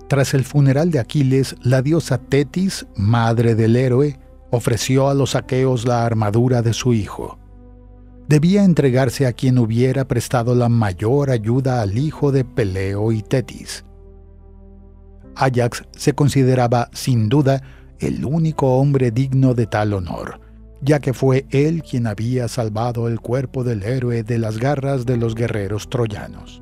Tras el funeral de Aquiles, la diosa Tetis, madre del héroe, ofreció a los aqueos la armadura de su hijo. Debía entregarse a quien hubiera prestado la mayor ayuda al hijo de Peleo y Tetis. Áyax se consideraba, sin duda, el único hombre digno de tal honor, ya que fue él quien había salvado el cuerpo del héroe de las garras de los guerreros troyanos.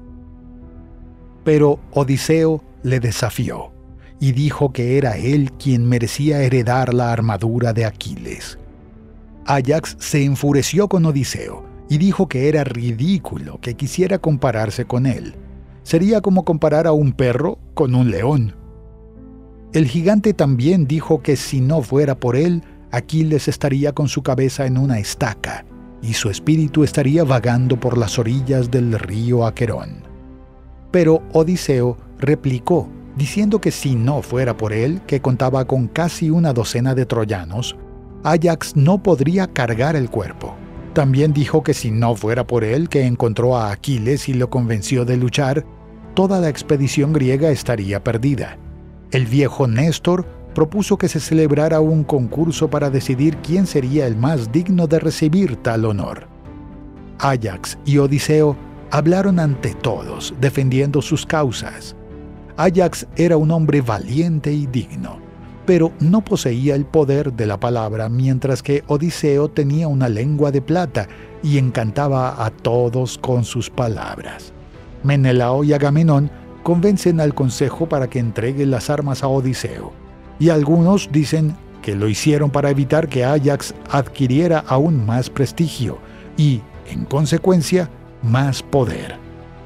Pero Odiseo le desafió y dijo que era él quien merecía heredar la armadura de Aquiles. Áyax se enfureció con Odiseo y dijo que era ridículo que quisiera compararse con él. Sería como comparar a un perro con un león. El gigante también dijo que si no fuera por él, Aquiles estaría con su cabeza en una estaca y su espíritu estaría vagando por las orillas del río Aquerón. Pero Odiseo replicó, diciendo que si no fuera por él, que contaba con casi una docena de troyanos, Áyax no podría cargar el cuerpo. También dijo que si no fuera por él, que encontró a Aquiles y lo convenció de luchar, toda la expedición griega estaría perdida. El viejo Néstor propuso que se celebrara un concurso para decidir quién sería el más digno de recibir tal honor. Áyax y Odiseo hablaron ante todos, defendiendo sus causas. Áyax era un hombre valiente y digno, pero no poseía el poder de la palabra, mientras que Odiseo tenía una lengua de plata y encantaba a todos con sus palabras. Menelao y Agamenón convencen al consejo para que entregue las armas a Odiseo, y algunos dicen que lo hicieron para evitar que Áyax adquiriera aún más prestigio y, en consecuencia, más poder.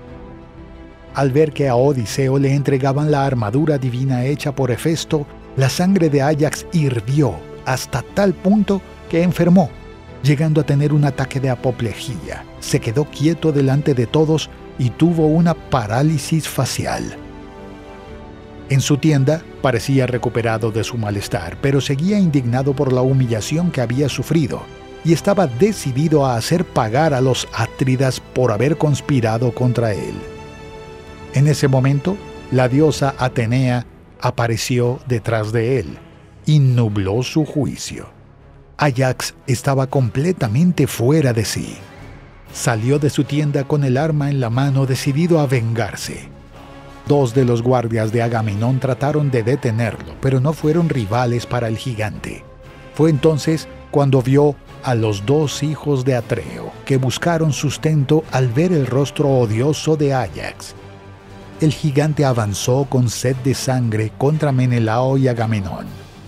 Al ver que a Odiseo le entregaban la armadura divina hecha por Hefesto, la sangre de Áyax hirvió hasta tal punto que enfermó, llegando a tener un ataque de apoplejía. Se quedó quieto delante de todos y tuvo una parálisis facial. En su tienda parecía recuperado de su malestar, pero seguía indignado por la humillación que había sufrido y estaba decidido a hacer pagar a los Atridas por haber conspirado contra él. En ese momento, la diosa Atenea apareció detrás de él y nubló su juicio. Áyax estaba completamente fuera de sí. Salió de su tienda con el arma en la mano, decidido a vengarse. Dos de los guardias de Agamenón trataron de detenerlo, pero no fueron rivales para el gigante. Fue entonces cuando vio a los dos hijos de Atreo, que buscaron sustento al ver el rostro odioso de Áyax. El gigante avanzó con sed de sangre contra Menelao y Agamenón.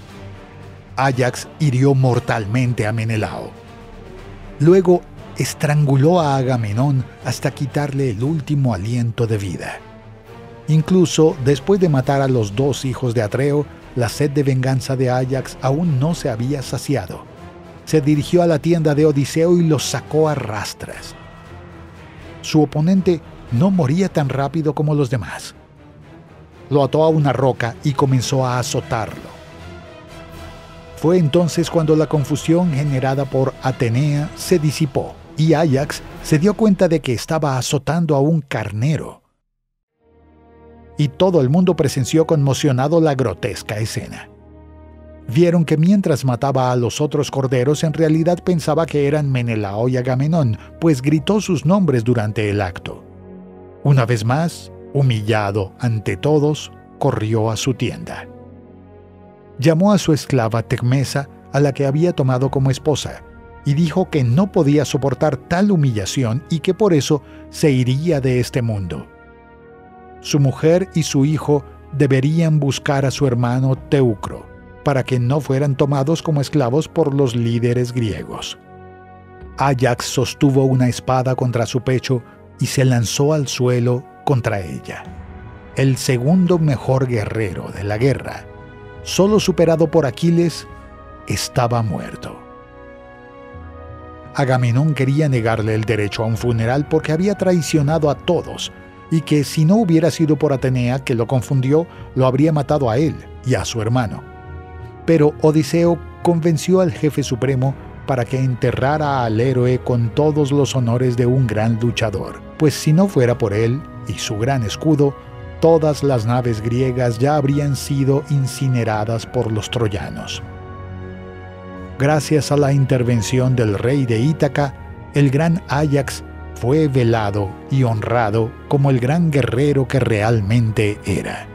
Áyax hirió mortalmente a Menelao. Luego estranguló a Agamenón hasta quitarle el último aliento de vida. Incluso después de matar a los dos hijos de Atreo, la sed de venganza de Áyax aún no se había saciado. Se dirigió a la tienda de Odiseo y lo sacó a rastras. Su oponente no moría tan rápido como los demás. Lo ató a una roca y comenzó a azotarlo. Fue entonces cuando la confusión generada por Atenea se disipó y Áyax se dio cuenta de que estaba azotando a un carnero. Y todo el mundo presenció conmocionado la grotesca escena. Vieron que mientras mataba a los otros corderos, en realidad pensaba que eran Menelao y Agamenón, pues gritó sus nombres durante el acto. Una vez más, humillado ante todos, corrió a su tienda. Llamó a su esclava Tecmesa, a la que había tomado como esposa, y dijo que no podía soportar tal humillación y que por eso se iría de este mundo. Su mujer y su hijo deberían buscar a su hermano Teucro, para que no fueran tomados como esclavos por los líderes griegos. Áyax sostuvo una espada contra su pecho y se lanzó al suelo contra ella. El segundo mejor guerrero de la guerra, solo superado por Aquiles, estaba muerto. Agamenón quería negarle el derecho a un funeral porque había traicionado a todos, y que si no hubiera sido por Atenea, que lo confundió, lo habría matado a él y a su hermano. Pero Odiseo convenció al jefe supremo para que enterrara al héroe con todos los honores de un gran luchador, pues si no fuera por él y su gran escudo, todas las naves griegas ya habrían sido incineradas por los troyanos. Gracias a la intervención del rey de Ítaca, el gran Áyax fue velado y honrado como el gran guerrero que realmente era.